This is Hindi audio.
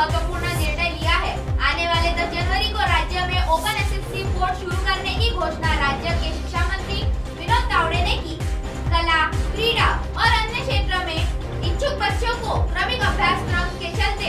महत्वपूर्ण निर्णय लिया है। आने वाले 10 जनवरी को राज्य में ओपन एसएससी बोर्ड शुरू करने की घोषणा राज्य के शिक्षा मंत्री विनोद तावड़े ने की। कला, क्रीड़ा और अन्य क्षेत्र में इच्छुक बच्चों को क्रमिक अभ्यासक्रम के चलते